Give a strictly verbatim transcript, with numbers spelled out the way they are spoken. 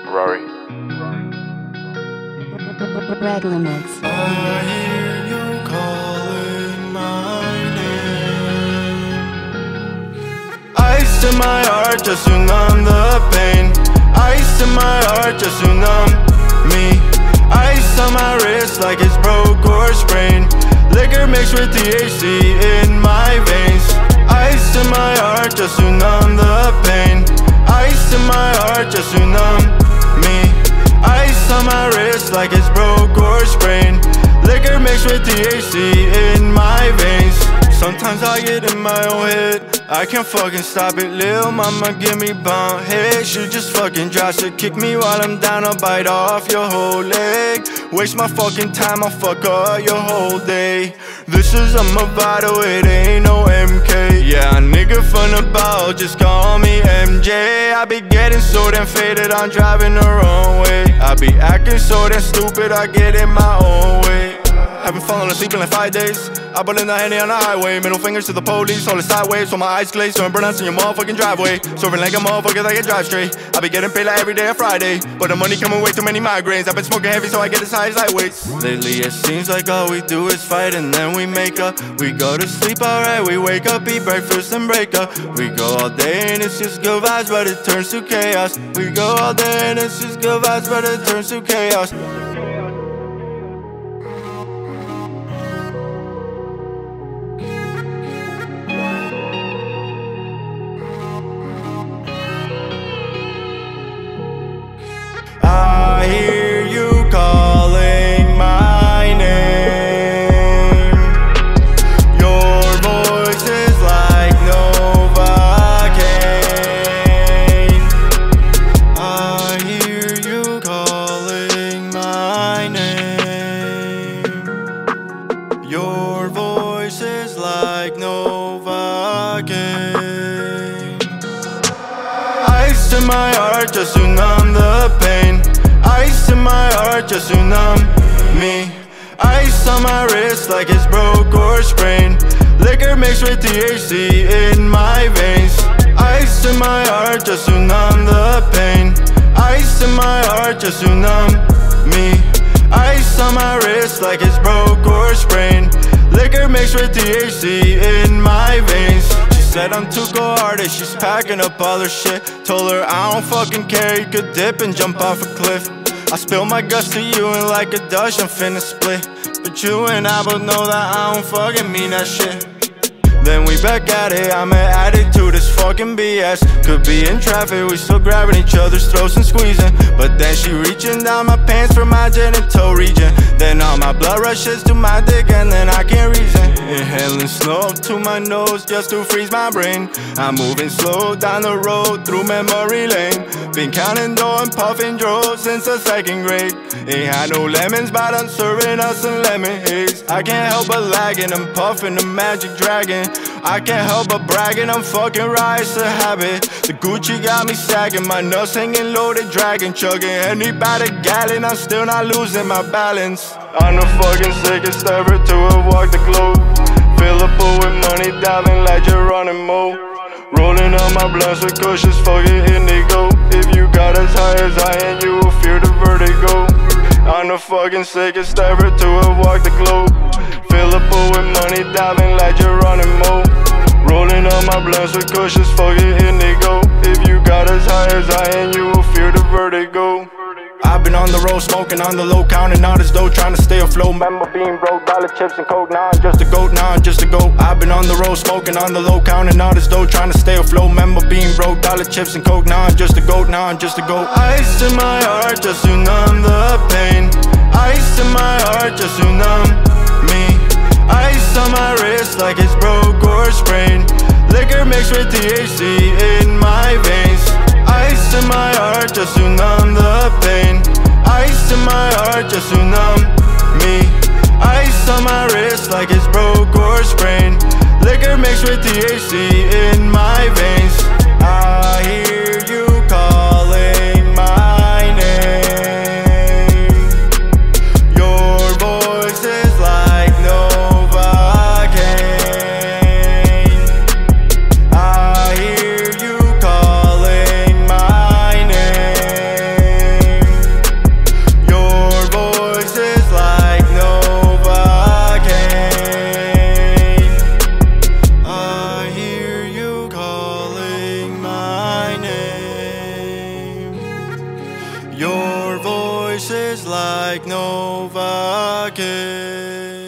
Rory. Red Limits. I hear you calling my name. Ice in my heart just to numb the pain. Ice in my heart just to numb me. Ice on my wrist like it's broke or sprained. Liquor mixed with T H C in my veins. Ice in my heart just to numb the pain. Ice in my heart just to numb me. Ice on my wrist like it's broke or sprained. Liquor mixed with T H C in my veins. Sometimes I get in my own head, I can't fucking stop it. Lil' mama give me bump head. She just fucking drops it. Kick me while I'm down, I'll bite off your whole leg. Waste my fucking time, I'll fuck up your whole day. This is a Movado, it ain't no M K. Yeah, a nigga from the bow, just call me M J. I be getting so damn faded, I'm driving the wrong way. I be acting so damn stupid, I get in my own way. Haven't fallen asleep in like five days. I put in the Henny on the highway. Middle fingers to the police, hold it sideways. So my eyes glazed, so I'm burnouts in your motherfucking driveway. Serving like a motherfucker that can drive straight. I be getting paid like every day on Friday, but the money coming way too many migraines. I've been smoking heavy, so I get as high as lightweights. Lately it seems like all we do is fight and then we make up. We go to sleep alright, we wake up, eat breakfast and break up. We go all day and it's just good vibes, but it turns to chaos. We go all day and it's just good vibes, but it turns to chaos. I hear you calling my name. Your voice is like Novocaine. I hear you calling my name. Your voice is like Novocaine. Ice in my heart just to numb the pain. Ice in my heart just to numb me. Ice on my wrist like it's broke or sprained. Liquor mixed with T H C in my veins. Ice in my heart just to numb the pain. Ice in my heart just to numb me. Ice on my wrist like it's broke or sprained. Liquor mixed with T H C in my veins. Said I'm too cold-hearted, she's packing up all her shit. Told her I don't fucking care, you could dip and jump off a cliff. I spill my guts to you and like a Dutch I'm finna split. But you and I both know that I don't fucking mean that shit. Then we back at it, I'm an addict to this fucking B S. Could be in traffic, we still grabbing each other's throats and squeezing. But then she reaching down my pants for my genital region. Then all my blood rushes to my dick and then I can't reason. Inhaling slow up to my nose just to freeze my brain. I'm moving slow down the road through memory lane. Been counting dough and puffing dro since the second grade. Ain't had no lemons but I'm serving us some lemon haze. I can't help but lagging, I'm puffing the magic dragon. I can't help but bragging, I'm fucking right, it's a habit. The Gucci got me sagging, my nuts hanging loaded, dragging, chugging Henny by the gallon, I'm still not losing my balance. I'm the fucking sickest ever to have walked the globe. Fill a pool with money, diving like Geronimo. Rolling on my blunts with cushions, fucking indigo. If you got as high as I am, you will fear the vertigo. I'm the fucking sickest ever to have walked the globe. Fill a pool with money, diving like Geronimo. Rolling on my blunts with cushions, fucking indigo. If you got as high as I am, you will fear the vertigo. I've been on the road, smoking on the low, counting all this dough, trying to stay afloat. Remember being broke, dollar chips and coke, now I'm just a goat, now I'm just a goat. I've been on the road, smoking on the low, counting all this dough, trying to stay afloat. Remember being broke, dollar chips and coke, now I'm just a goat, now I'm just a goat. Ice in my heart just to numb the pain. Ice in my heart just to numb me. Ice on my wrist like it's broke or sprained. Liquor mixed with T H C in my veins. Ice in my heart just to numb the pain. Ice in my heart just to numb me. Ice on my wrist like it's broke or sprained. Liquor mixed with T H C in my veins. I hear you calling my name. Your voice is like Novocaine. I hear you calling voices like Novocaine.